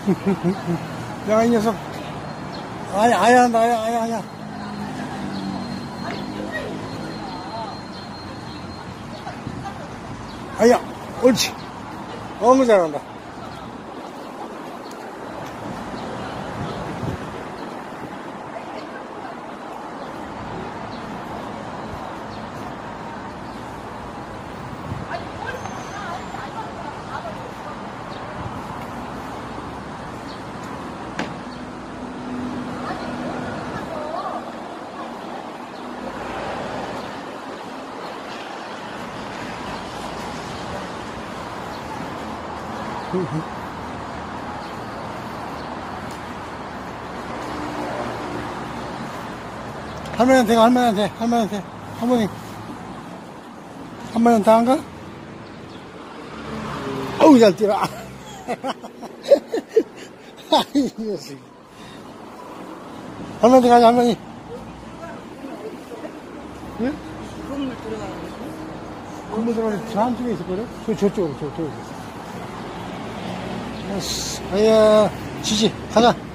야, 이 녀석. 아야 한다, 아야. 아야, 옳지. 너무 잘한다. 할머니한테 가, 할머니한테. 할머니한테 안 가? 어우, 잘 뛰어. 이 녀석. 할머니한테 가자, 할머니. 응? 건물 들어가는 거. 건물 들어가는 저 한쪽에 있을거려? 저쪽으로. 아야, 지지, 가자.